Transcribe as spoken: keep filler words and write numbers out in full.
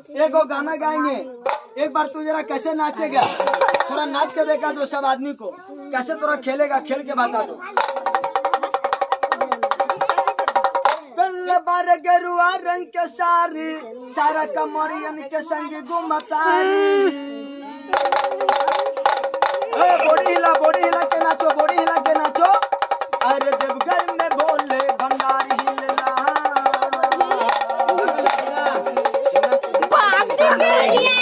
एक वो गाना गाएंगे, एक बार तू जरा कैसे नाचेगा, थोड़ा नाच के देखा दो सब आदमी को, कैसे थोड़ा खेलेगा, खेल के बता दो। बार गेरुआ रंग के सारी सारा कमरियन के संग घुमतारी। बॉडी हिला बॉडी हिला के नाचो, बॉडी हिला के नाचो। अरे देवघर में बोले भंडारी हिलला।